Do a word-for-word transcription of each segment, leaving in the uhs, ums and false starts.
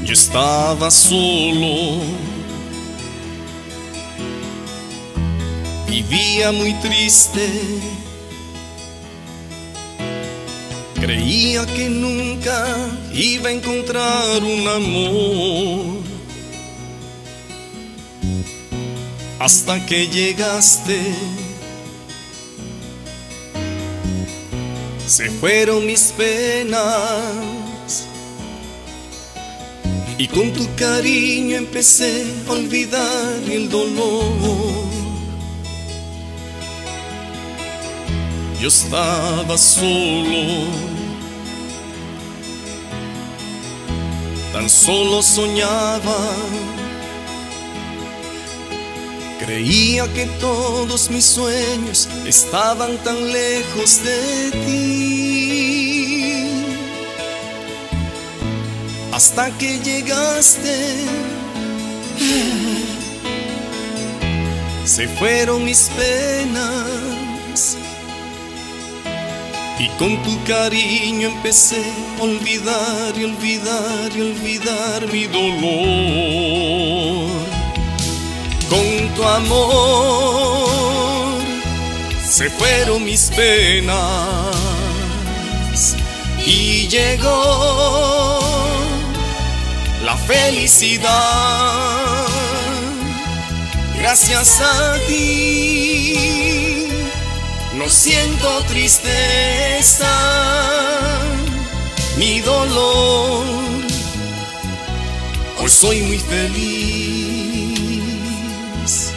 Yo estaba solo, vivía muy triste, creía que nunca iba a encontrar un amor, hasta que llegaste. Se fueron mis penas y con tu cariño empecé a olvidar el dolor. Yo estaba solo, tan solo soñaba, creía que todos mis sueños estaban tan lejos de ti, hasta que llegaste. Se fueron mis penas y con tu cariño empecé a olvidar y olvidar y olvidar mi dolor. Con tu amor se fueron mis penas y llegó la felicidad. Gracias a ti no siento tristeza ni dolor, hoy soy muy feliz.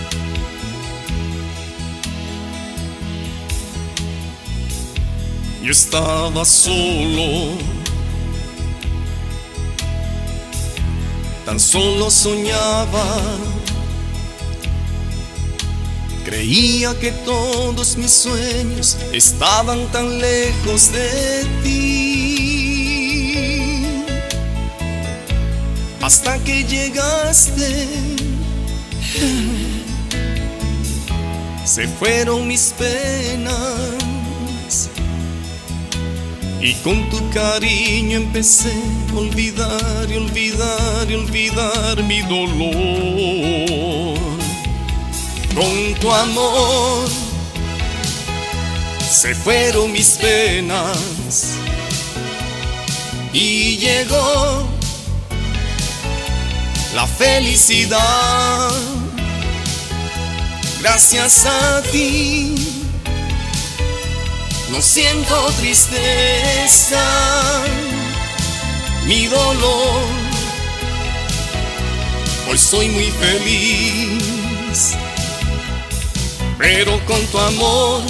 Yo estaba solo, tan solo soñaba, creía que todos mis sueños estaban tan lejos de ti, hasta que llegaste. Se fueron mis penas y con tu cariño empecé a olvidar y olvidar y olvidar mi dolor. Con tu amor se fueron mis penas y llegó la felicidad. Gracias a ti no siento tristeza ni dolor, hoy soy muy feliz. Pero con tu amor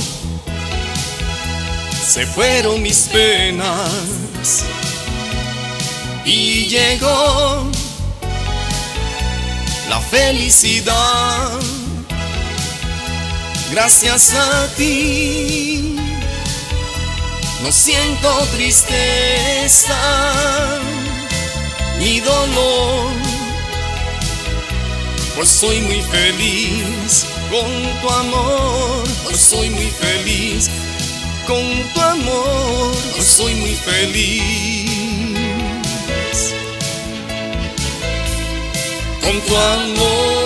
se fueron mis penas y llegó la felicidad. Gracias a ti no siento tristeza ni dolor, pues soy muy feliz. Con tu amor, hoy soy muy feliz. Con tu amor, hoy soy muy feliz. Con tu amor.